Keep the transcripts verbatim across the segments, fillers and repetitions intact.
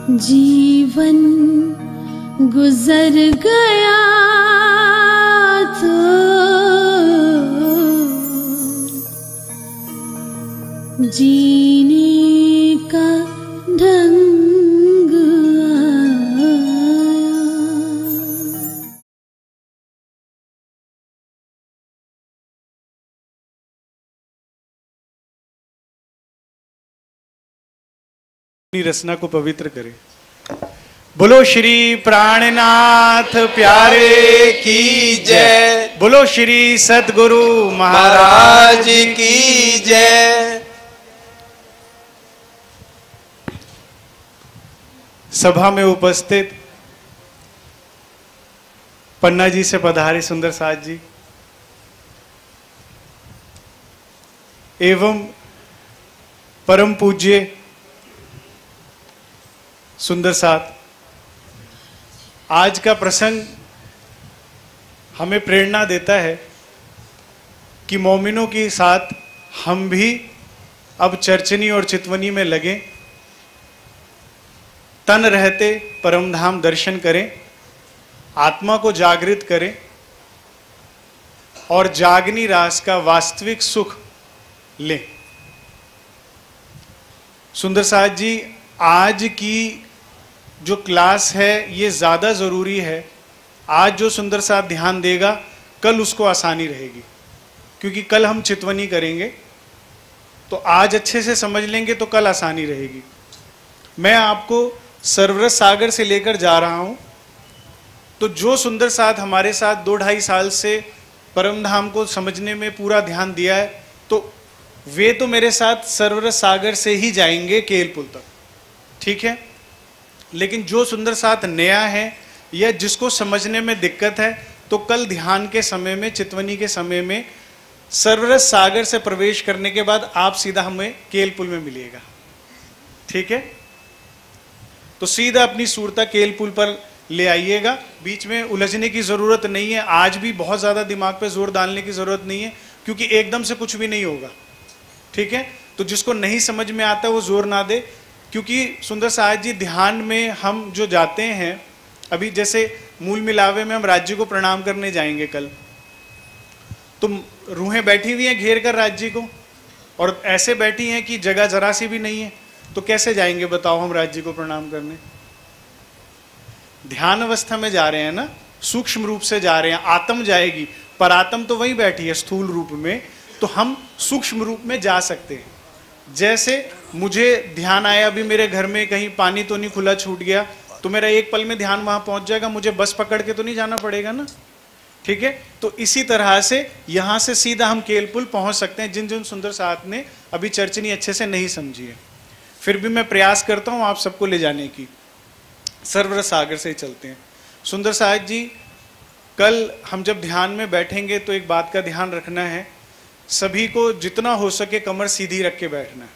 जीवन गुजर गया तो जीने का ढंग आया। अपनी रचना को पवित्र करें। बोलो श्री प्राणनाथ प्यारे की जय। बोलो श्री सद्गुरु महाराज की जय। सभा में उपस्थित पन्ना जी से पधारे सुंदर साथ जी एवं परम पूज्य सुंदर साथ, आज का प्रसंग हमें प्रेरणा देता है कि मोमिनों के साथ हम भी अब चर्चनी और चितवनी में लगें, तन रहते परमधाम दर्शन करें, आत्मा को जागृत करें और जागनी रास का वास्तविक सुख लें। सुंदर साथ जी, आज की जो क्लास है ये ज़्यादा ज़रूरी है। आज जो सुंदर साथ ध्यान देगा कल उसको आसानी रहेगी, क्योंकि कल हम चितवनी करेंगे, तो आज अच्छे से समझ लेंगे तो कल आसानी रहेगी। मैं आपको सरवरस सागर से लेकर जा रहा हूँ, तो जो सुंदर साथ हमारे साथ दो ढाई साल से परमधाम को समझने में पूरा ध्यान दिया है, तो वे तो मेरे साथ सरवरस सागर से ही जाएंगे केलपुल तक, ठीक है। लेकिन जो सुंदर साथ नया है या जिसको समझने में दिक्कत है, तो कल ध्यान के समय में, चितवनी के समय में सरवरस सागर से प्रवेश करने के बाद आप सीधा हमें केलपुल में मिलिएगा, ठीक है। तो सीधा अपनी सूरता केलपुल पर ले आइएगा, बीच में उलझने की ज़रूरत नहीं है। आज भी बहुत ज़्यादा दिमाग पे जोर डालने की ज़रूरत नहीं है, क्योंकि एकदम से कुछ भी नहीं होगा, ठीक है। तो जिसको नहीं समझ में आता वो जोर ना दे, क्योंकि सुंदर साथ जी ध्यान में हम जो जाते हैं, अभी जैसे मूल मिलावे में हम राज्य को प्रणाम करने जाएंगे कल, तो रूहें बैठी हुई हैं घेर कर राज्य को, और ऐसे बैठी हैं कि जगह जरा सी भी नहीं है, तो कैसे जाएंगे बताओ हम राज्य को प्रणाम करने। ध्यान अवस्था में जा रहे हैं ना, सूक्ष्म रूप से जा रहे हैं, आत्म जाएगी, पर आत्म तो वहीं बैठी है स्थूल रूप में, तो हम सूक्ष्म रूप में जा सकते हैं। जैसे मुझे ध्यान आया, अभी मेरे घर में कहीं पानी तो नहीं खुला छूट गया, तो मेरा एक पल में ध्यान वहां पहुंच जाएगा, मुझे बस पकड़ के तो नहीं जाना पड़ेगा ना, ठीक है। तो इसी तरह से यहां से सीधा हम केलपुल पहुंच सकते हैं, जिन जिन सुंदर साथ ने अभी चर्चनी अच्छे से नहीं समझी है। फिर भी मैं प्रयास करता हूं आप सबको ले जाने की। सरवरस सागर से ही चलते हैं। सुंदर साथ जी, कल हम जब ध्यान में बैठेंगे तो एक बात का ध्यान रखना है, सभी को जितना हो सके कमर सीधी रख के बैठना है।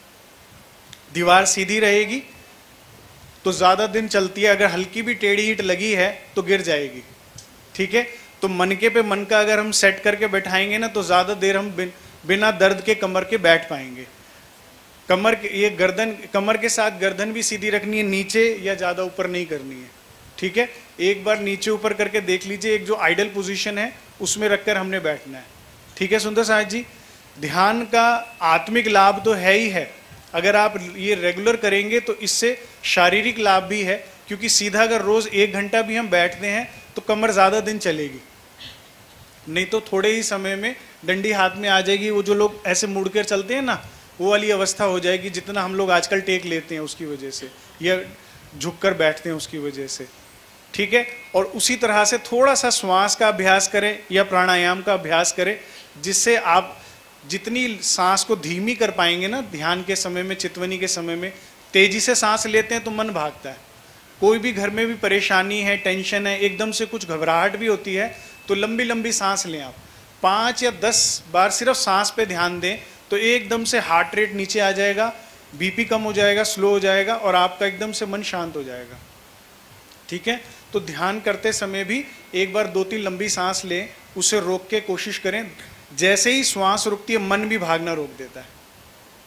दीवार सीधी रहेगी तो ज़्यादा दिन चलती है, अगर हल्की भी टेढ़ी ईंट लगी है तो गिर जाएगी, ठीक है। तो मनके पे मन का अगर हम सेट करके बैठाएंगे ना, तो ज़्यादा देर हम बिन, बिना दर्द के कमर के बैठ पाएंगे। कमर के ये गर्दन, कमर के साथ गर्दन भी सीधी रखनी है, नीचे या ज़्यादा ऊपर नहीं करनी है, ठीक है। एक बार नीचे ऊपर करके देख लीजिए, एक जो आइडल पोजीशन है उसमें रखकर हमने बैठना है, ठीक है। सुंदर साथ जी, ध्यान का आत्मिक लाभ तो है ही है, अगर आप ये रेगुलर करेंगे तो इससे शारीरिक लाभ भी है, क्योंकि सीधा अगर रोज़ एक घंटा भी हम बैठते हैं तो कमर ज़्यादा दिन चलेगी, नहीं तो थोड़े ही समय में डंडी हाथ में आ जाएगी। वो जो लोग ऐसे मुड़ कर चलते हैं ना, वो वाली अवस्था हो जाएगी, जितना हम लोग आजकल टेक लेते हैं उसकी वजह से, या झुक कर बैठते हैं उसकी वजह से, ठीक है। और उसी तरह से थोड़ा सा श्वास का अभ्यास करें या प्राणायाम का अभ्यास करें, जिससे आप जितनी सांस को धीमी कर पाएंगे ना ध्यान के समय में, चितवनी के समय में तेजी से सांस लेते हैं तो मन भागता है। कोई भी घर में भी परेशानी है, टेंशन है, एकदम से कुछ घबराहट भी होती है, तो लंबी लंबी सांस लें। आप पाँच या दस बार सिर्फ सांस पे ध्यान दें तो एकदम से हार्ट रेट नीचे आ जाएगा, बीपी कम हो जाएगा, स्लो हो जाएगा, और आपका एकदम से मन शांत हो जाएगा, ठीक है। तो ध्यान करते समय भी एक बार दो तीन लंबी सांस लें, उसे रोक के कोशिश करें। जैसे ही श्वास रुकती है मन भी भागना रोक देता है,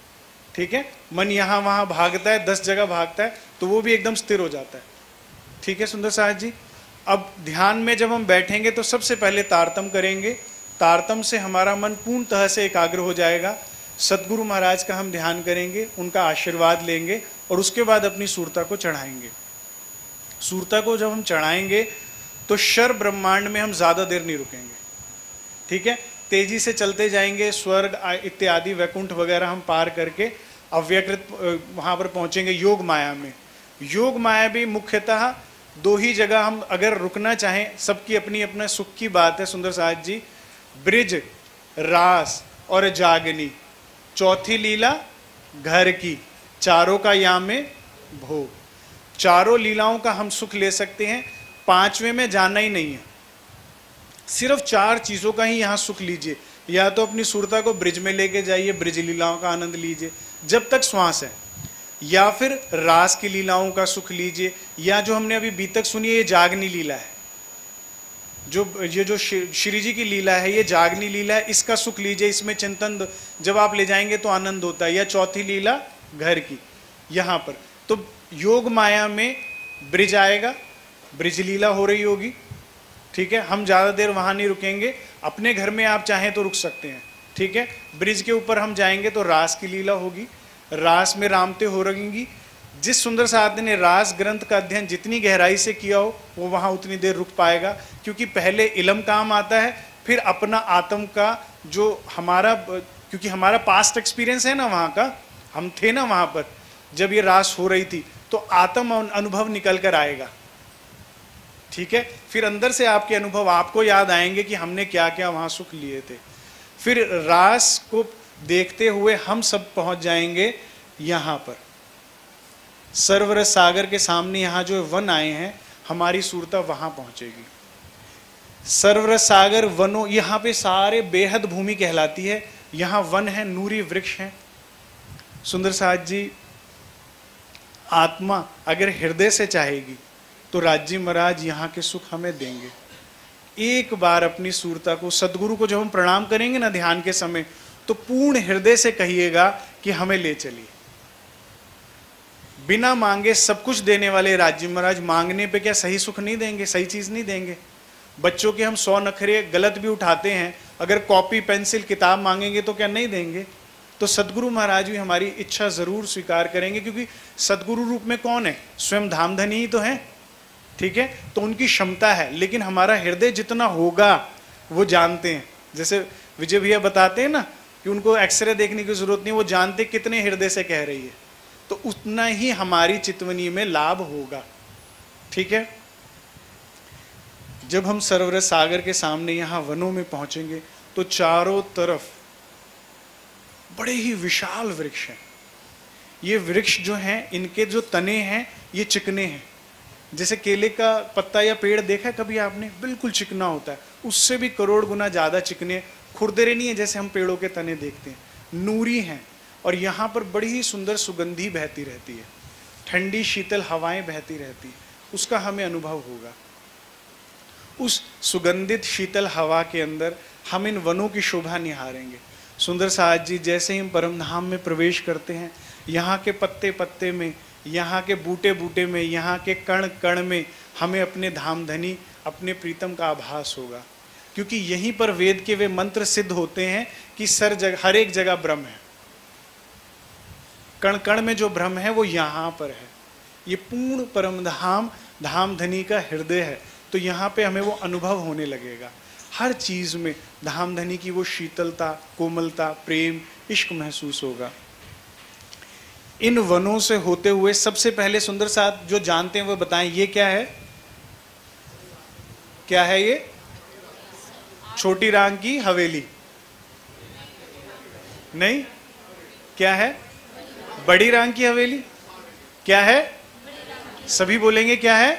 ठीक है, मन यहाँ वहाँ भागता है, दस जगह भागता है, तो वो भी एकदम स्थिर हो जाता है। ठीक है सुंदर साहब जी। अब ध्यान में जब हम बैठेंगे तो सबसे पहले तारतम करेंगे। तारतम से हमारा मन पूर्णतः से एकाग्र हो जाएगा। सतगुरु महाराज का हम ध्यान करेंगे, उनका आशीर्वाद लेंगे और उसके बाद अपनी सूरता को चढ़ाएंगे। सूरता को जब हम चढ़ाएंगे तो शर ब्रह्मांड में हम ज़्यादा देर नहीं रुकेंगे। ठीक है, तेजी से चलते जाएंगे, स्वर्ग इत्यादि वैकुंठ वगैरह हम पार करके अव्यकृत वहाँ पर पहुँचेंगे योग माया में। योग माया भी मुख्यतः दो ही जगह हम अगर रुकना चाहें, सबकी अपनी अपना सुख की बात है सुंदर साहब जी, ब्रिज, रास और जागनी। चौथी लीला घर की, चारों का या में भोग। चारों लीलाओं का हम सुख ले सकते हैं, पांचवें में जाना ही नहीं है। सिर्फ चार चीज़ों का ही यहाँ सुख लीजिए। या तो अपनी सूरता को ब्रिज में लेके जाइए, ब्रिज लीलाओं का आनंद लीजिए जब तक श्वास है, या फिर रास की लीलाओं का सुख लीजिए, या जो हमने अभी बीतक सुनी है ये जागनी लीला है, जो ये जो श्री जी की लीला है ये जागनी लीला है, इसका सुख लीजिए। इसमें चिंतन जब आप ले जाएंगे तो आनंद होता है। या चौथी लीला घर की, यहाँ पर तो योग माया में ब्रिज आएगा, ब्रिज लीला हो रही होगी। ठीक है, हम ज़्यादा देर वहाँ नहीं रुकेंगे, अपने घर में आप चाहें तो रुक सकते हैं। ठीक है, ब्रिज के ऊपर हम जाएंगे तो रास की लीला होगी, रास में रामते हो रहेंगी। जिस सुंदर साधक ने रास ग्रंथ का अध्ययन जितनी गहराई से किया हो वो वहाँ उतनी देर रुक पाएगा, क्योंकि पहले इलम काम आता है, फिर अपना आत्म का जो हमारा, क्योंकि हमारा पास्ट एक्सपीरियंस है ना वहाँ का, हम थे ना वहाँ पर जब ये रास हो रही थी, तो आत्म अनुभव निकल कर आएगा। ठीक है, फिर अंदर से आपके अनुभव आपको याद आएंगे कि हमने क्या क्या वहाँ सुख लिए थे। फिर रास को देखते हुए हम सब पहुँच जाएंगे यहाँ पर सर्वरस सागर के सामने। यहाँ जो वन आए हैं हमारी सूरता वहाँ पहुँचेगी। सर्वरस सागर वनों, यहाँ पे सारे बेहद भूमि कहलाती है। यहाँ वन है, नूरी वृक्ष हैं। सुंदर साहब जी, आत्मा अगर हृदय से चाहेगी तो राज्य महाराज यहाँ के सुख हमें देंगे। एक बार अपनी सूरता को, सदगुरु को जब हम प्रणाम करेंगे ना ध्यान के समय, तो पूर्ण हृदय से कहिएगा कि हमें ले चलिए। बिना मांगे सब कुछ देने वाले राज्य महाराज मांगने पे क्या सही सुख नहीं देंगे, सही चीज नहीं देंगे। बच्चों के हम सौ नखरे गलत भी उठाते हैं, अगर कॉपी पेंसिल किताब मांगेंगे तो क्या नहीं देंगे। तो सदगुरु महाराज भी हमारी इच्छा जरूर स्वीकार करेंगे, क्योंकि सदगुरु रूप में कौन है, स्वयं धामधनी ही तो है। ठीक है, तो उनकी क्षमता है, लेकिन हमारा हृदय जितना होगा वो जानते हैं। जैसे विजय भैया बताते हैं ना कि उनको एक्सरे देखने की जरूरत नहीं, वो जानते कितने हृदय से कह रही है, तो उतना ही हमारी चितवनी में लाभ होगा। ठीक है, जब हम सरवरस सागर के सामने यहाँ वनों में पहुंचेंगे तो चारों तरफ बड़े ही विशाल वृक्ष हैं। ये वृक्ष जो हैं, इनके जो तने हैं ये चिकने हैं। जैसे केले का पत्ता या पेड़ देखा है कभी आपने, बिल्कुल चिकना होता है, उससे भी करोड़ गुना ज़्यादा चिकने, खुरदरे नहीं है जैसे हम पेड़ों के तने देखते हैं, नूरी हैं। और यहाँ पर बड़ी ही सुंदर सुगंधी बहती रहती है, ठंडी शीतल हवाएं बहती रहती है, उसका हमें अनुभव होगा। उस सुगंधित शीतल हवा के अंदर हम इन वनों की शोभा निहारेंगे। सुंदर साहब जी, जैसे ही हम परम धाम में प्रवेश करते हैं, यहाँ के पत्ते पत्ते में, यहाँ के बूटे बूटे में, यहाँ के कण कण में हमें अपने धामधनी, अपने प्रीतम का आभास होगा, क्योंकि यहीं पर वेद के वे मंत्र सिद्ध होते हैं कि सर जगह, हर एक जगह ब्रह्म है। कण कण में जो ब्रह्म है वो यहाँ पर है। ये पूर्ण परम धाम धामधनी का हृदय है, तो यहाँ पे हमें वो अनुभव होने लगेगा। हर चीज में धामधनी की वो शीतलता, कोमलता, प्रेम, इश्क महसूस होगा। इन वनों से होते हुए सबसे पहले सुंदर साहब जो जानते हैं वो बताएं, ये क्या है, क्या है ये? छोटी रांग की हवेली नहीं, क्या है? बड़ी रांग की हवेली। क्या है? सभी बोलेंगे क्या है?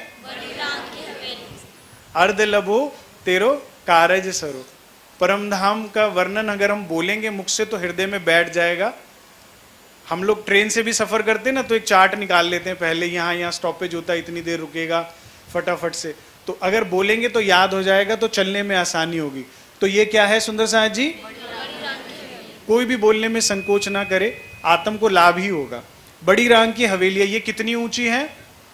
अर्ध लभो तेरो कारज सरो। परम धाम का वर्णन अगर हम बोलेंगे मुख से तो हृदय में बैठ जाएगा। हम लोग ट्रेन से भी सफर करते हैं ना, तो एक चार्ट निकाल लेते हैं पहले, यहाँ यहाँ स्टॉपेज होता है, इतनी देर रुकेगा, फटाफट से। तो अगर बोलेंगे तो याद हो जाएगा, तो चलने में आसानी होगी। तो ये क्या है सुंदर साहब जी? कोई भी बोलने में संकोच ना करे, आत्म को लाभ ही होगा। बड़ी रांग की हवेलियां ये कितनी ऊंची है?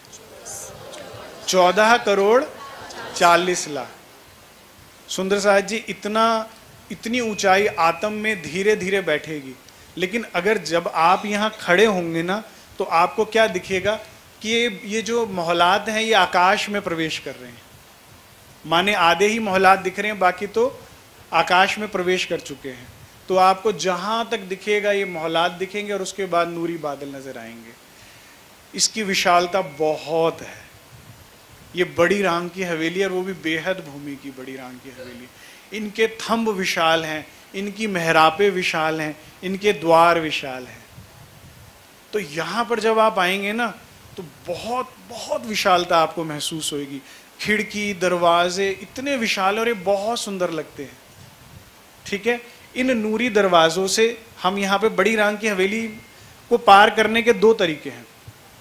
चौदह करोड़ चालीस लाख। सुंदर साहब जी, इतना इतनी ऊंचाई आत्म में धीरे धीरे बैठेगी, लेकिन अगर जब आप यहाँ खड़े होंगे ना तो आपको क्या दिखेगा कि ये ये जो मोहलात हैं ये आकाश में प्रवेश कर रहे हैं। माने आधे ही मोहलात दिख रहे हैं, बाकी तो आकाश में प्रवेश कर चुके हैं। तो आपको जहां तक दिखेगा ये मोहलात दिखेंगे और उसके बाद नूरी बादल नजर आएंगे। इसकी विशालता बहुत है। ये बड़ी रांग की हवेली, और वो भी बेहद भूमि की बड़ी रांग की हवेली। इनके थंब विशाल हैं, इनकी मेहराबें विशाल हैं, इनके द्वार विशाल हैं। तो यहाँ पर जब आप आएंगे ना तो बहुत बहुत विशालता आपको महसूस होगी। खिड़की दरवाजे इतने विशाल और ये बहुत सुंदर लगते हैं। ठीक है, इन नूरी दरवाजों से हम यहाँ पे बड़ी रांग की हवेली को पार करने के दो तरीके हैं।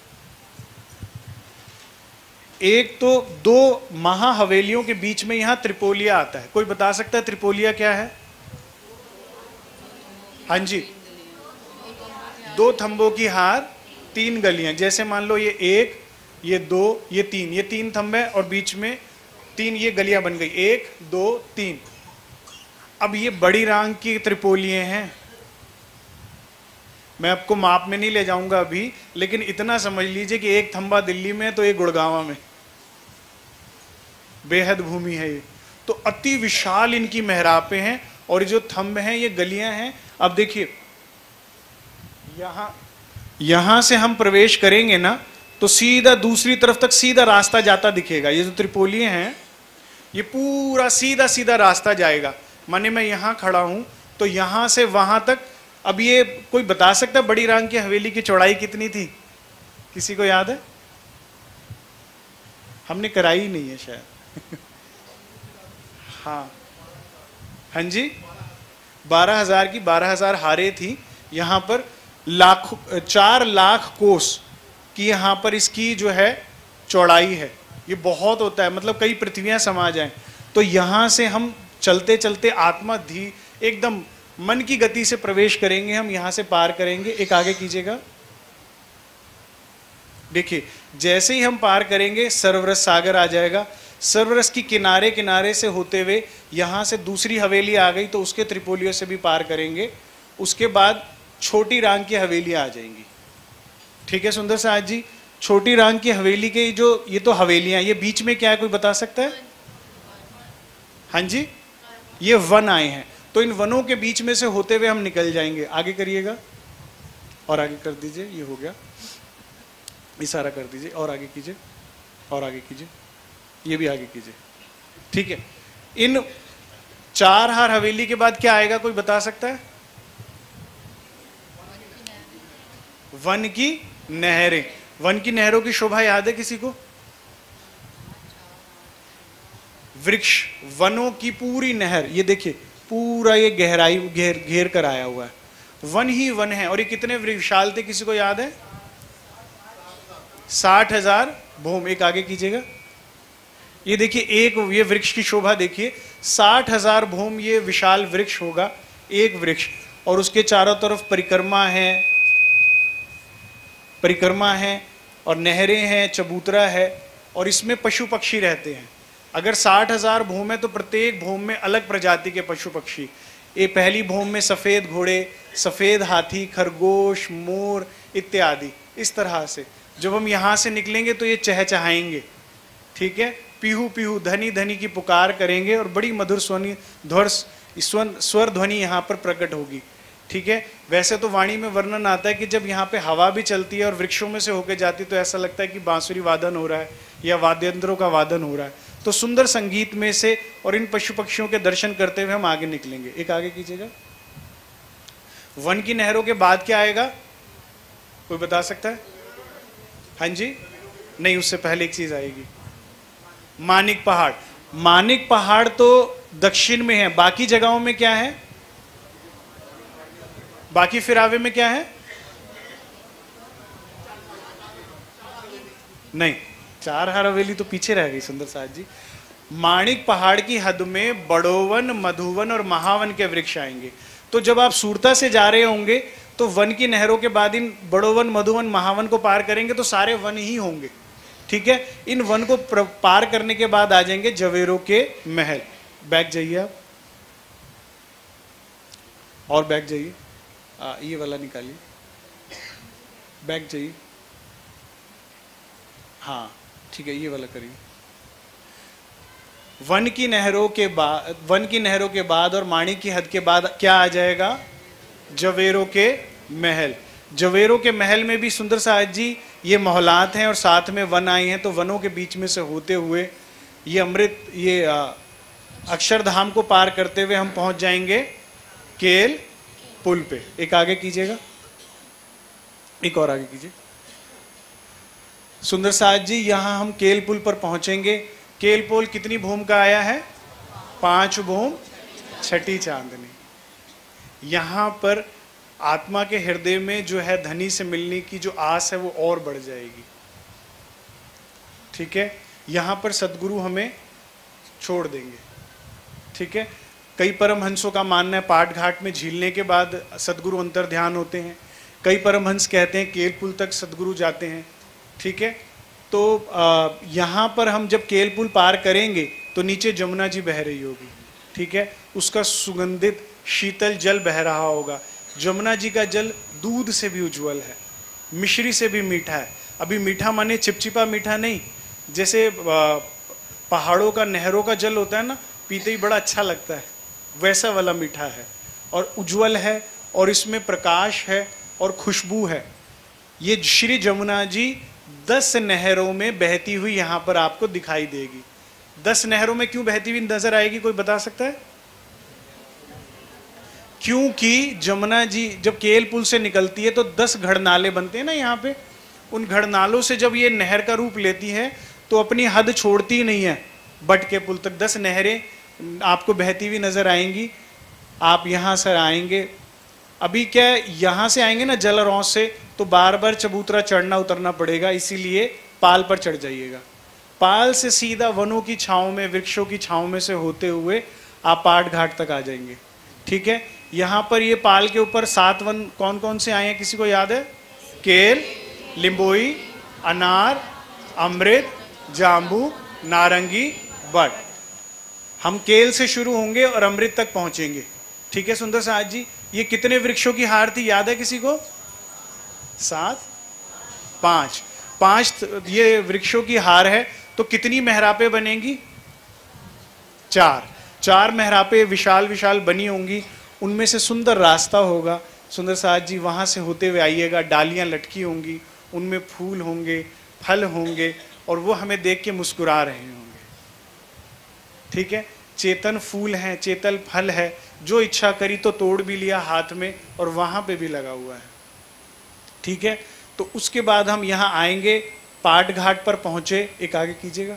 एक तो दो महा हवेलियों के बीच में यहाँ त्रिपोलिया आता है। कोई बता सकता है त्रिपोलिया क्या है? हाँ जी, दो थंबों की हार, तीन गलियां। जैसे मान लो ये एक, ये दो, ये तीन, ये तीन थंब है और बीच में तीन ये गलियां बन गई, एक दो तीन। अब ये बड़ी रांग की त्रिपोलिये हैं। मैं आपको माप में नहीं ले जाऊंगा अभी, लेकिन इतना समझ लीजिए कि एक थंबा दिल्ली में तो एक गुड़गांव में। बेहद भूमि है ये। तो अति विशाल इनकी मेहराबें हैं और जो थंब हैं ये गलियां हैं। अब देखिए यहां यहां से हम प्रवेश करेंगे ना तो सीधा दूसरी तरफ तक सीधा रास्ता जाता दिखेगा। ये जो त्रिपोलिये हैं ये पूरा सीधा सीधा रास्ता जाएगा। माने मैं यहां खड़ा हूं तो यहां से वहां तक। अब ये कोई बता सकता है बड़ी रांग की हवेली की चौड़ाई कितनी थी? किसी को याद है? हमने कराई ही नहीं है शायद। हाँ हाँ जी, बारह हजार की बारह हजार हारे थी। यहां पर लाख चार लाख कोस की यहां पर इसकी जो है चौड़ाई है। ये बहुत होता है, मतलब कई पृथ्वियां समा जाएं। तो यहां से हम चलते चलते आत्मा धी एकदम मन की गति से प्रवेश करेंगे। हम यहां से पार करेंगे। एक आगे कीजिएगा। देखिए जैसे ही हम पार करेंगे सर्वरस सागर आ जाएगा। सर्वरस की किनारे किनारे से होते हुए यहां से दूसरी हवेली आ गई तो उसके त्रिपोलियों से भी पार करेंगे। उसके बाद छोटी रांग की हवेलियां आ जाएंगी। ठीक है सुंदर साहब जी, छोटी रांग की हवेली के जो ये तो हवेलियां, ये बीच में क्या है कोई बता सकता है? हाँ जी, ये वन आए हैं। तो इन वनों के बीच में से होते हुए हम निकल जाएंगे। आगे करिएगा और आगे कर दीजिए। ये हो गया, इशारा कर दीजिए और आगे कीजिए और आगे कीजिए, ये भी आगे कीजिए। ठीक है, इन चार हार हवेली के बाद क्या आएगा कोई बता सकता है? वन की नहरें। वन की नहरों की शोभा याद है किसी को? वृक्ष, वनों की पूरी नहर। ये देखिए पूरा ये गहराई घेर घेर कर आया हुआ है। वन ही वन है। और ये कितने विशाल थे किसी को याद है? साठ हजार भूम। एक आगे कीजिएगा। ये देखिए एक ये वृक्ष की शोभा देखिए, साठ हजार भूम ये विशाल वृक्ष होगा, एक वृक्ष। और उसके चारों तरफ परिक्रमा है, परिक्रमा है और नहरें हैं, चबूतरा है और इसमें पशु पक्षी रहते हैं। अगर साठ हजार भूम है तो प्रत्येक भूम में अलग प्रजाति के पशु पक्षी। ये पहली भूम में सफेद घोड़े, सफेद हाथी, खरगोश, मोर इत्यादि। इस तरह से जब हम यहाँ से निकलेंगे तो ये चहचहाएंगे। ठीक है, पीहू पीहू धनी धनी की पुकार करेंगे और बड़ी मधुर स्वनी ध्वर स्वर ध्वनि यहाँ पर प्रकट होगी। ठीक है, वैसे तो वाणी में वर्णन आता है कि जब यहाँ पे हवा भी चलती है और वृक्षों में से होकर जाती है तो ऐसा लगता है कि बांसुरी वादन हो रहा है या वाद्ययंत्रों का वादन हो रहा है। तो सुंदर संगीत में से और इन पशु पक्षियों के दर्शन करते हुए हम आगे निकलेंगे। एक आगे कीजिएगा। वन की नहरों के बाद क्या आएगा कोई बता सकता है? हाँ जी, नहीं, उससे पहले एक चीज आएगी, मानिक पहाड़। मानिक पहाड़ तो दक्षिण में है, बाकी जगहों में क्या है? बाकी फिरावे में क्या है? नहीं, चार हार हवेली तो पीछे रह गई सुंदर साहब जी। माणिक पहाड़ की हद में बड़ोवन, मधुवन और महावन के वृक्ष आएंगे। तो जब आप सूरता से जा रहे होंगे तो वन की नहरों के बाद इन बड़ोवन, मधुवन, महावन को पार करेंगे तो सारे वन ही होंगे। ठीक है, इन वन को पार करने के बाद आ जाएंगे जवेरों के महल। बैक जाइए आप, और बैक जाइए, ये वाला निकालिए, बैक जाइए, हाँ ठीक है, ये वाला करिए। वन की नहरों के बाद, वन की नहरों के बाद और माणी की हद के बाद क्या आ जाएगा? जवेरों के महल। जवेरों के महल में भी सुंदर साहब जी ये महलात हैं और साथ में वन आए हैं, तो वनों के बीच में से होते हुए ये अमृत, ये अक्षरधाम को पार करते हुए हम पहुंच जाएंगे केल पुल पे। एक आगे कीजिएगा, एक और आगे कीजिए सुंदर साहब जी। यहां हम केल पुल पर पहुंचेंगे। केल पुल कितनी भूम का आया है? पांच भूम छठी चांदनी। यहां पर आत्मा के हृदय में जो है धनी से मिलने की जो आस है वो और बढ़ जाएगी। ठीक है, यहां पर सदगुरु हमें छोड़ देंगे। ठीक है, कई परमहंसों का मानना है पाट घाट में झीलने के बाद सदगुरु अंतर ध्यान होते हैं। कई परमहंस कहते हैं केल पुल तक सदगुरु जाते हैं। ठीक है, तो यहाँ पर हम जब केल पुल पार करेंगे तो नीचे जमुना जी बह रही होगी। ठीक है, उसका सुगंधित शीतल जल बह रहा होगा। जमुना जी का जल दूध से भी उज्जवल है, मिश्री से भी मीठा है। अभी मीठा माने चिपचिपा मीठा नहीं, जैसे पहाड़ों का, नहरों का जल होता है ना, पीते ही बड़ा अच्छा लगता है, वैसा वाला मीठा है और उज्जवल है और इसमें प्रकाश है और खुशबू है। ये श्री जमुना जी दस नहरों में बहती हुई यहाँ पर आपको दिखाई देगी। दस नहरों में क्यों बहती हुई नजर आएगी, कोई बता सकता है? क्योंकि जमुना जी जब केल पुल से निकलती है तो दस घड़नाले बनते हैं ना यहाँ पे। उन घड़नालों से जब ये नहर का रूप लेती है तो अपनी हद छोड़ती नहीं है, बट के पुल तक दस नहरें आपको बहती हुई नजर आएंगी। आप यहाँ से आएंगे, अभी क्या यहाँ से आएंगे ना जलरौं से, तो बार बार चबूतरा चढ़ना उतरना पड़ेगा, इसीलिए पाल पर चढ़ जाइएगा। पाल से सीधा वनों की छांव में, वृक्षों की छांव में से होते हुए आप पाट घाट तक आ जाएंगे। ठीक है, यहाँ पर ये पाल के ऊपर सात वन कौन कौन से आए हैं, किसी को याद है? केल, लिंबोई, अनार, अमृत, जाम्बू, नारंगी, बट। हम केल से शुरू होंगे और अमृत तक पहुंचेंगे। ठीक है सुंदर साहब जी, ये कितने वृक्षों की हार थी, याद है किसी को? सात, पांच, पांच ये वृक्षों की हार है। तो कितनी मेहरापे बनेंगी? चार। चार मेहरापे विशाल विशाल बनी होंगी, उनमें से सुंदर रास्ता होगा। सुंदर साहब जी वहां से होते हुए आइएगा, डालियां लटकी होंगी, उनमें फूल होंगे, फल होंगे और वो हमें देख के मुस्कुरा रहे होंगे। ठीक है, चेतन फूल हैं, चेतन फल है, जो इच्छा करी तो तोड़ भी लिया हाथ में और वहां पे भी लगा हुआ है। ठीक है, तो उसके बाद हम यहाँ आएंगे, पाट घाट पर पहुंचे। एक आगे कीजिएगा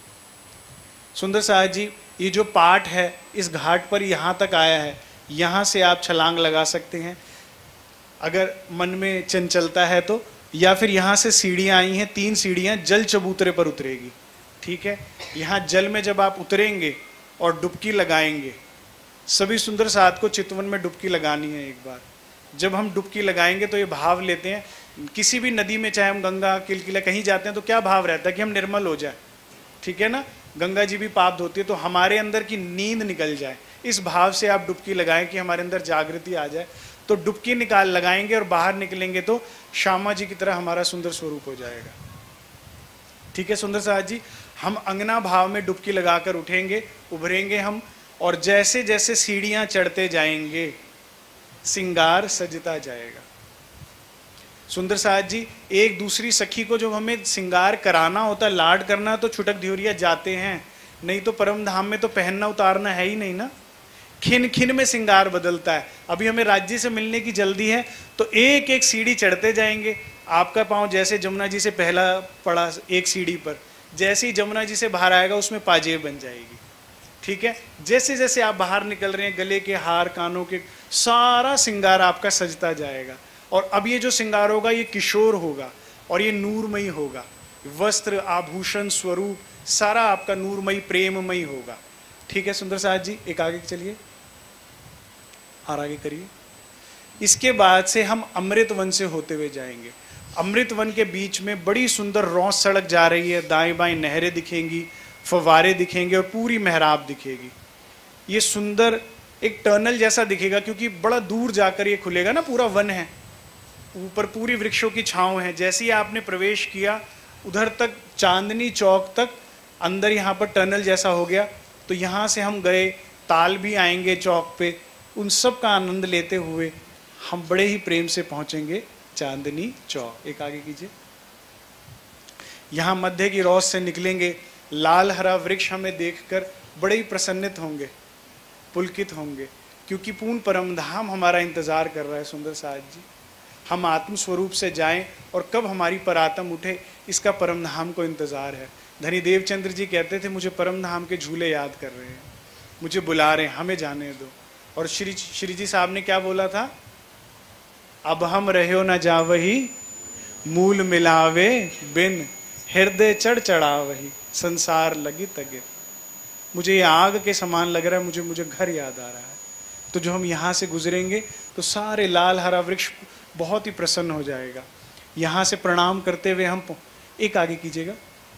सुंदर साहब जी। ये जो पाट है इस घाट पर यहाँ तक आया है, यहाँ से आप छलांग लगा सकते हैं अगर मन में चंचलता है तो, या फिर यहाँ से सीढ़ियाँ आई हैं, तीन सीढ़ियाँ जल चबूतरे पर उतरेगी। ठीक है, यहाँ जल में जब आप उतरेंगे और डुबकी लगाएंगे, सभी सुंदर साथ को चितवन में डुबकी लगानी है एक बार। जब हम डुबकी लगाएंगे तो ये भाव लेते हैं, किसी भी नदी में, चाहे हम गंगा, किलकिला कहीं जाते हैं तो क्या भाव रहता है कि हम निर्मल हो जाए। ठीक है ना, गंगा जी भी पाप धोती है, तो हमारे अंदर की नींद निकल जाए, इस भाव से आप डुबकी लगाएं कि हमारे अंदर जागृति आ जाए। तो डुबकी निकाल लगाएंगे और बाहर निकलेंगे तो श्यामा जी की तरह हमारा सुंदर स्वरूप हो जाएगा। ठीक है सुंदर साहब जी, हम अंगना भाव में डुबकी लगाकर उठेंगे, उभरेंगे हम, और जैसे जैसे सीढ़ियां चढ़ते जाएंगे सिंगार सजता जाएगा। सुंदर साहब जी, एक दूसरी सखी को जब हमें सिंगार कराना होता है, लाड करना, तो छुटक ध्योरिया जाते हैं, नहीं तो परम धाम में तो पहनना उतारना है ही नहीं ना। खिन खिन में सिंगार बदलता है। अभी हमें राज्य से मिलने की जल्दी है तो एक एक सीढ़ी चढ़ते जाएंगे। आपका पांव जैसे जमुना जी से पहला पड़ा एक सीढ़ी पर, जैसे ही जमुना जी से बाहर आएगा उसमें पाजेब बन जाएगी। ठीक है, जैसे जैसे आप बाहर निकल रहे हैं, गले के हार, कानों के, सारा सिंगार आपका सजता जाएगा। और अब ये जो सिंगार होगा ये किशोर होगा और ये नूरमयी होगा। वस्त्र, आभूषण, स्वरूप सारा आपका नूरमयी, प्रेममयी होगा। ठीक है सुंदर साहब जी, एक आगे चलिए और आगे करिए। इसके बाद से हम अमृत वन से होते हुए जाएंगे। अमृत वन के बीच में बड़ी सुंदर रौस सड़क जा रही है, दाएं बाएं नहरें दिखेंगी, फव्वारे दिखेंगे और पूरी मेहराब दिखेगी। ये सुंदर एक टनल जैसा दिखेगा, क्योंकि बड़ा दूर जाकर ये खुलेगा ना, पूरा वन है, ऊपर पूरी वृक्षों की छांव है। जैसे ही आपने प्रवेश किया उधर तक चांदनी चौक तक अंदर यहाँ पर टनल जैसा हो गया। तो यहाँ से हम गए, ताल भी आएंगे चौक पे, उन सब का आनंद लेते हुए हम बड़े ही प्रेम से पहुँचेंगे चांदनी चौक। एक आगे कीजिए। यहाँ मध्य की रौस से निकलेंगे, लाल हरा वृक्ष हमें देखकर बड़े ही प्रसन्नित होंगे, पुलकित होंगे, क्योंकि पूर्ण परमधाम हमारा इंतजार कर रहा है। सुंदर साज जी, हम आत्म स्वरूप से जाएं और कब हमारी परात्म उठे, इसका परमधाम को इंतजार है। धनी देवचंद्र जी कहते थे, मुझे परमधाम के झूले याद कर रहे हैं, मुझे बुला रहे हैं, हमें जाने दो। और श्री श्री जी साहब ने क्या बोला था? अब हम रहो न जावही, मूल मिलावे बिन, हृदय चढ़ चढ़ा वही, संसार लगी तगे। मुझे ये आग के समान लग रहा है, मुझे मुझे घर याद आ रहा है। तो जो हम यहाँ से गुजरेंगे तो सारे लाल हरा वृक्ष बहुत ही प्रसन्न हो जाएगा। यहाँ से प्रणाम करते हुए हम, एक आगे कीजिएगा,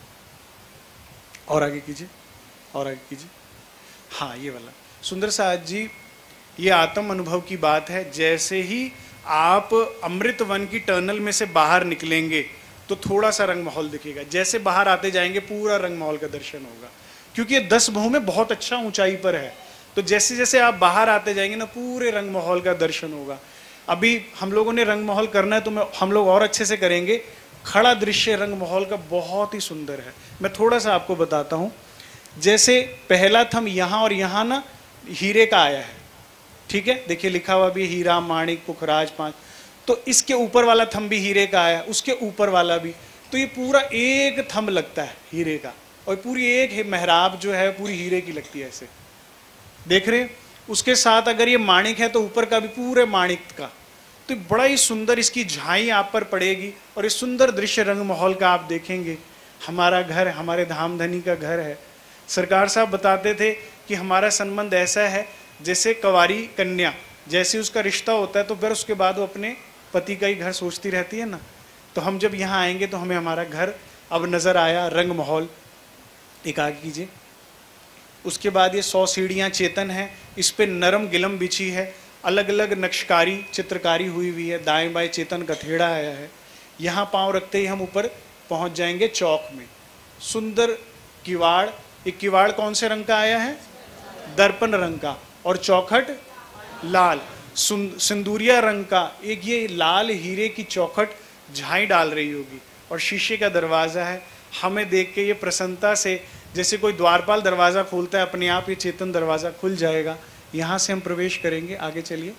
और आगे कीजिए, और आगे कीजिए। हाँ, ये वाला। सुंदर साज जी, ये आत्म अनुभव की बात है। जैसे ही आप अमृत वन की टनल में से बाहर निकलेंगे तो थोड़ा सा रंग माहौल दिखेगा। जैसे बाहर आते जाएंगे पूरा रंग माहौल का दर्शन होगा, क्योंकि ये दस भू में बहुत अच्छा ऊंचाई पर है। तो जैसे जैसे आप बाहर आते जाएंगे ना, पूरे रंग माहौल का दर्शन होगा। अभी हम लोगों ने रंग माहौल करना है तो मैं हम लोग और अच्छे से करेंगे। खड़ा दृश्य रंग माहौल का बहुत ही सुंदर है। मैं थोड़ा सा आपको बताता हूँ। जैसे पहला थम यहाँ और यहाँ ना हीरे का आया है, ठीक है, देखिए लिखा हुआ भी हीरा माणिक पुखराज पांच। तो इसके ऊपर वाला थम भी हीरे का आया, उसके ऊपर वाला भी। तो ये पूरा एक थम लगता है हीरे का, और पूरी एक मेहराब जो है पूरी हीरे की लगती है, ऐसे देख रहे हैं। उसके साथ अगर ये माणिक है तो ऊपर का भी पूरे माणिक का। तो बड़ा ही सुंदर इसकी झाई आप पर पड़ेगी और ये सुंदर दृश्य रंग माहौल का आप देखेंगे। हमारा घर हमारे धाम धनी का घर है। सरकार साहब बताते थे कि हमारा संबंध ऐसा है जैसे कंवारी कन्या, जैसे उसका रिश्ता होता है तो फिर उसके बाद वो अपने पति का ही घर सोचती रहती है ना। तो हम जब यहाँ आएंगे तो हमें हमारा घर अब नज़र आया, रंग माहौल। एक आगे कीजिए। उसके बाद ये सौ सीढ़ियाँ चेतन हैं, इस पे नरम गिलम बिछी है, अलग अलग नक्शकारी चित्रकारी हुई हुई है, दाएं बाएं चेतन गठेड़ा आया है। यहाँ पाँव रखते ही हम ऊपर पहुँच जाएंगे चौक में। सुंदर किवाड़, ये किवाड़ कौन से रंग का आया है? दर्पण रंग का, और चौखट लाल सिंदूरिया रंग का। एक ये लाल हीरे की चौखट झाई डाल रही होगी, और शीशे का दरवाज़ा है। हमें देख के ये प्रसन्नता से, जैसे कोई द्वारपाल दरवाज़ा खोलता है, अपने आप ये चेतन दरवाज़ा खुल जाएगा। यहाँ से हम प्रवेश करेंगे। आगे चलिए।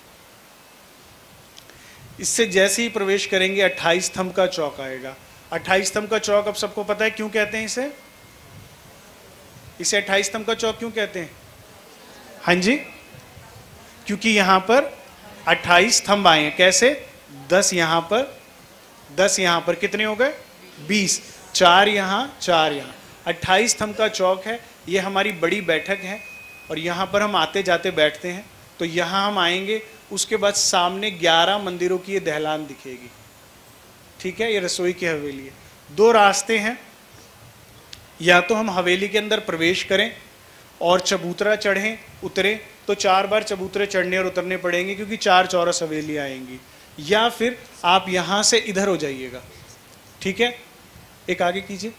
इससे जैसे ही प्रवेश करेंगे अट्ठाईस स्तंभ का चौक आएगा। अट्ठाईस स्तंभ का चौक अब सबको पता है क्यों कहते हैं इसे? इसे अट्ठाईस स्तंभ का चौक क्यों कहते हैं? हाँ जी, क्योंकि यहाँ पर अट्ठाईस स्तंभ आए हैं। कैसे? दस यहाँ पर, दस यहाँ पर, कितने हो गए? बीस। चार यहाँ, चार यहाँ, अट्ठाईस स्तंभ का चौक है। ये हमारी बड़ी बैठक है और यहाँ पर हम आते जाते बैठते हैं। तो यहाँ हम आएंगे, उसके बाद सामने ग्यारह मंदिरों की ये दहलान दिखेगी, ठीक है। ये रसोई की हवेली है। दो रास्ते हैं, या तो हम हवेली के अंदर प्रवेश करें और चबूतरा चढ़ें उतरें, तो चार बार चबूतरे चढ़ने और उतरने पड़ेंगे क्योंकि चार चौरस हवेली आएंगी। या फिर आप यहाँ से इधर हो जाइएगा, ठीक है। एक आगे कीजिए,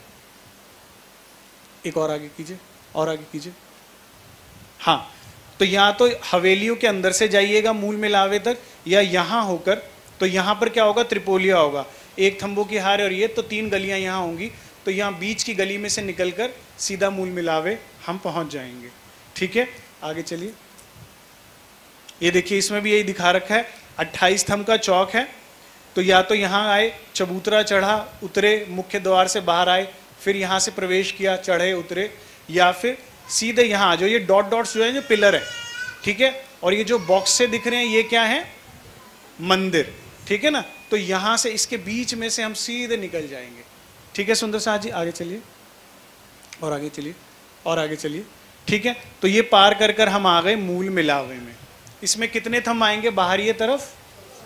एक और आगे कीजिए, और आगे कीजिए। हाँ, तो यहाँ तो हवेलियों के अंदर से जाइएगा मूल मिलावे तक, या यहाँ होकर, तो यहाँ पर क्या होगा? त्रिपोलिया होगा, एक थंबों की हार, और ये तो तीन गलियाँ यहाँ होंगी। तो यहाँ बीच की गली में से निकलकर सीधा मूल मिलावे हम पहुँच जाएंगे, ठीक है। आगे चलिए। ये देखिए, इसमें भी यही दिखा रखा है, अट्ठाईस स्तंभ का चौक है। तो या तो यहाँ आए, चबूतरा चढ़ा, उतरे, मुख्य द्वार से बाहर आए, फिर यहाँ से प्रवेश किया, चढ़े उतरे, या फिर सीधे यहाँ आ जाओ। ये डॉट डॉट्स जो है जो पिलर है, ठीक है, और ये जो बॉक्स से दिख रहे हैं ये क्या है? मंदिर, ठीक है ना। तो यहाँ से इसके बीच में से हम सीधे निकल जाएंगे, ठीक है। सुंदर साहब जी आगे चलिए, और आगे चलिए, और आगे चलिए, ठीक है। तो ये पार कर कर हम आ गए मूल मिलावे में। इसमें कितने थम आएंगे? बाहर ये तरफ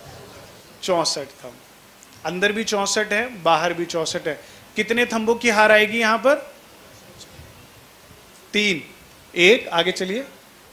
चौसठ थंब, अंदर भी चौसठ है, बाहर भी चौसठ है। कितने थंबों की हार आएगी यहां पर? तीन, एक, आगे चलिए,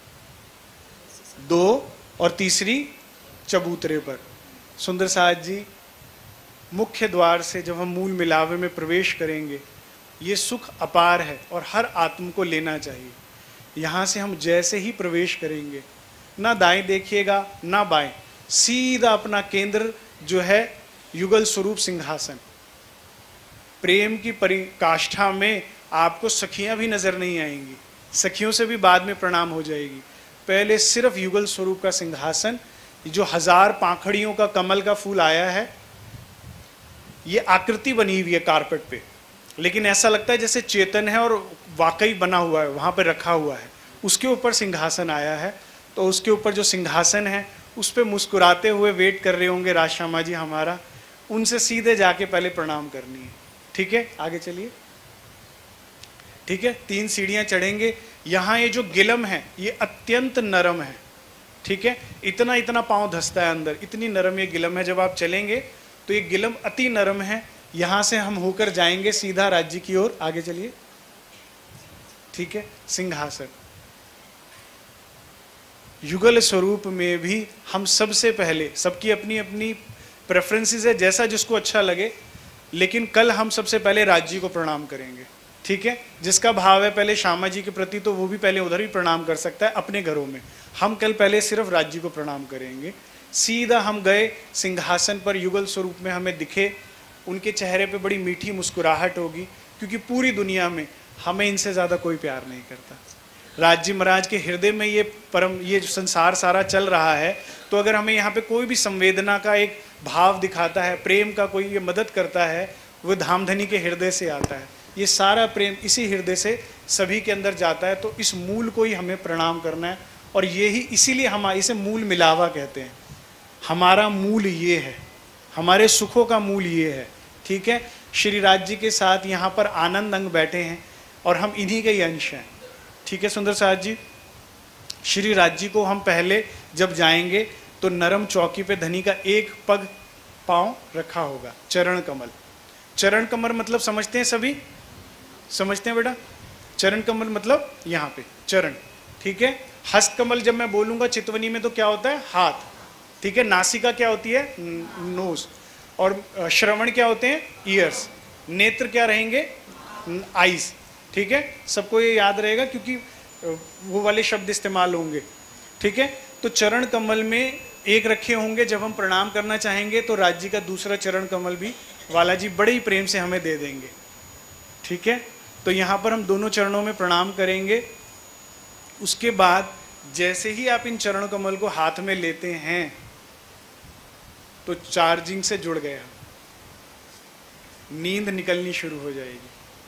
दो, और तीसरी चबूतरे पर। सुंदर साज जी, मुख्य द्वार से जब हम मूल मिलावे में प्रवेश करेंगे, ये सुख अपार है और हर आत्म को लेना चाहिए। यहाँ से हम जैसे ही प्रवेश करेंगे, ना दाएं देखिएगा ना बाएं, सीधा अपना केंद्र जो है युगल स्वरूप सिंहासन। प्रेम की परिकाष्ठा में आपको सखियां भी नजर नहीं आएंगी, सखियों से भी बाद में प्रणाम हो जाएगी। पहले सिर्फ युगल स्वरूप का सिंहासन, जो हजार पाखड़ियों का कमल का फूल आया है, ये आकृति बनी हुई है कारपेट पे, लेकिन ऐसा लगता है जैसे चेतन है और वाकई बना हुआ है, वहां पर रखा हुआ है। उसके ऊपर सिंहासन आया है, तो उसके ऊपर जो सिंहासन है उस पर मुस्कुराते हुए वेट कर रहे होंगे राजश्यामा जी हमारा, उनसे सीधे जाके पहले प्रणाम करनी है। ठीक है, आगे चलिए। ठीक है, तीन सीढ़ियां चढ़ेंगे। यहाँ ये जो गिलम है ये अत्यंत नरम है। ठीक है, इतना इतना पांव धसता है अंदर, इतनी नरम ये गिलम है। जब आप चलेंगे तो ये गिलम अति नरम है। यहाँ से हम होकर जाएंगे सीधा राज्य की ओर, आगे चलिए। ठीक है, सिंहासन युगल स्वरूप में भी हम सबसे पहले, सबकी अपनी अपनी प्रेफरेंसेस है, जैसा जिसको अच्छा लगे, लेकिन कल हम सबसे पहले राज्य को प्रणाम करेंगे। ठीक है, जिसका भाव है पहले श्यामा जी के प्रति, तो वो भी पहले उधर भी प्रणाम कर सकता है अपने घरों में। हम कल पहले सिर्फ राज्य को प्रणाम करेंगे। सीधा हम गए सिंहासन पर, युगल स्वरूप में हमें दिखे, उनके चेहरे पे बड़ी मीठी मुस्कुराहट होगी, क्योंकि पूरी दुनिया में हमें इनसे ज़्यादा कोई प्यार नहीं करता। राज्य महाराज के हृदय में ये परम, ये संसार सारा चल रहा है, तो अगर हमें यहाँ पे कोई भी संवेदना का एक भाव दिखाता है, प्रेम का कोई ये मदद करता है, वो धामधनी के हृदय से आता है। ये सारा प्रेम इसी हृदय से सभी के अंदर जाता है। तो इस मूल को ही हमें प्रणाम करना है, और ये ही इसीलिए हम इसे मूल मिलावा कहते हैं। हमारा मूल ये है, हमारे सुखों का मूल ये है। ठीक है, श्री राज्य के साथ यहाँ पर आनंद अंग बैठे हैं और हम इन्हीं के ही अंश हैं। ठीक है सुंदर साहब जी, श्री राज्य को हम पहले जब जाएंगे तो नरम चौकी पे धनी का एक पग पांव रखा होगा, चरण कमल। चरण कमल मतलब समझते हैं सभी? समझते हैं बेटा? चरण कमल मतलब यहाँ पे चरण। ठीक है, हस्त कमल जब मैं बोलूंगा चितवनी में तो क्या होता है? हाथ। ठीक है, नासिका क्या होती है? नोज। और श्रवण क्या होते हैं? ईयर्स। नेत्र क्या रहेंगे? आईज। ठीक है, सबको ये याद रहेगा क्योंकि वो वाले शब्द इस्तेमाल होंगे। ठीक है, तो चरण कमल में एक रखे होंगे। जब हम प्रणाम करना चाहेंगे तो राज्य का दूसरा चरण कमल भी वाला जी बड़े ही प्रेम से हमें दे देंगे। ठीक है, तो यहाँ पर हम दोनों चरणों में प्रणाम करेंगे। उसके बाद जैसे ही आप इन चरण कमल को हाथ में लेते हैं तो चार्जिंग से जुड़ गया, नींद निकलनी शुरू हो जाएगी।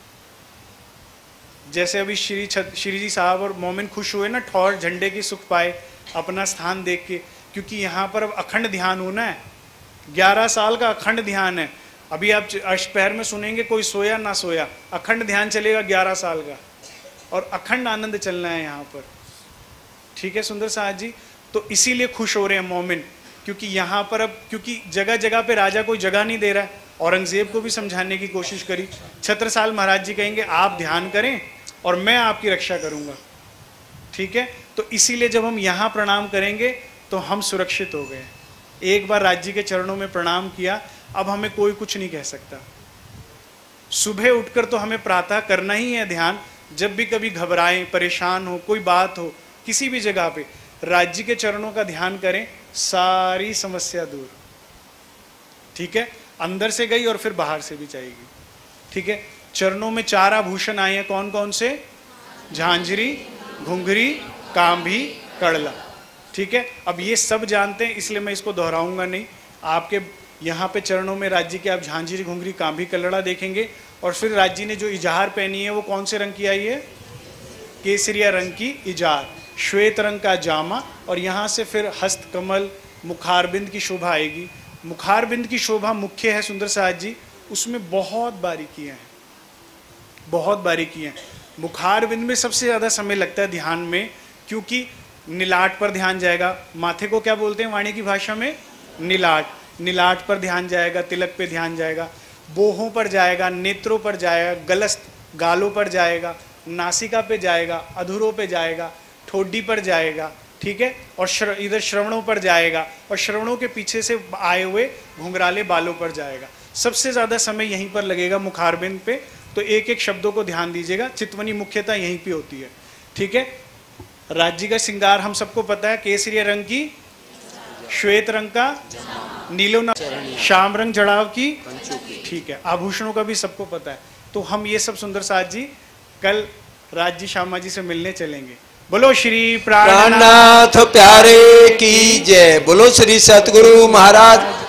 जैसे अभी श्री श्री जी साहब और मोमिन खुश हुए ना, ठौर झंडे की सुख पाए अपना स्थान देख के, क्योंकि यहाँ पर अब अखंड ध्यान होना है। ग्यारह साल का अखंड ध्यान है। अभी आप अष्टपहर में सुनेंगे कोई सोया ना सोया, अखंड ध्यान चलेगा ग्यारह साल का, और अखंड आनंद चलना है यहाँ पर। ठीक है सुंदर साहब जी, तो इसीलिए खुश हो रहे हैं मोमिन, क्योंकि यहाँ पर अब, क्योंकि जगह जगह पे राजा कोई जगह नहीं दे रहा है। औरंगजेब को भी समझाने की कोशिश करी। छत्रसाल महाराज जी कहेंगे आप ध्यान करें और मैं आपकी रक्षा करूँगा। ठीक है, तो इसीलिए जब हम यहाँ प्रणाम करेंगे तो हम सुरक्षित हो गए। एक बार राज्य के चरणों में प्रणाम किया, अब हमें कोई कुछ नहीं कह सकता। सुबह उठकर तो हमें प्रातः करना ही है ध्यान। जब भी कभी घबराएं, परेशान हो, कोई बात हो, किसी भी जगह पे राज्य के चरणों का ध्यान करें, सारी समस्या दूर। ठीक है, अंदर से गई और फिर बाहर से भी जाएगी। ठीक है, चरणों में चार आभूषण आए हैं, कौन कौन से? झांझरी, घुंघरी, कांभी, कड़ला। ठीक है, अब ये सब जानते हैं इसलिए मैं इसको दोहराऊंगा नहीं। आपके यहाँ पे चरणों में राज्य के आप झांझरी, घुंघरी, कांभी, कलड़ा देखेंगे। और फिर राज्य ने जो इजार पहनी है वो कौन से रंग की आई है? केसरिया रंग की इजार, श्वेत रंग का जामा, और यहाँ से फिर हस्त कमल, मुखारबिंद की शोभा आएगी। मुखारबिंद की शोभा मुख्य है सुंदर साहब जी, उसमें बहुत बारीकियाँ हैं, बहुत बारीकियाँ हैं। मुखारबिंद में सबसे ज़्यादा समय लगता है ध्यान में, क्योंकि नीलाट पर ध्यान जाएगा। माथे को क्या बोलते हैं वाणी की भाषा में? नीलाट। नीलाट पर ध्यान जाएगा, तिलक पे ध्यान जाएगा, बोहों पर जाएगा, नेत्रों पर जाएगा, गलस्त गालों पर जाएगा, नासिका पे जाएगा, अधूरों पे जाएगा, ठोडी पर जाएगा, ठीक है, और श्र, इधर श्रवणों पर जाएगा, और श्रवणों के पीछे से आए हुए घुंघराले बालों पर जाएगा। सबसे ज़्यादा समय यहीं पर लगेगा मुखारबिंद पे, तो एक एक शब्दों को ध्यान दीजिएगा। चितवनी मुख्यतः यहीं पे होती है, ठीक है। राज्य का श्रृंगार हम सबको पता है, केसरिया रंग की, श्वेत रंग का, नीलो न, श्याम रंग जड़ाव की, ठीक है। आभूषणों का भी सबको पता है। तो हम ये सब सुंदर साथ जी कल राज्य श्यामा जी से मिलने चलेंगे। बोलो श्री प्राणनाथ प्यारे की जय, बोलो श्री सतगुरु महाराज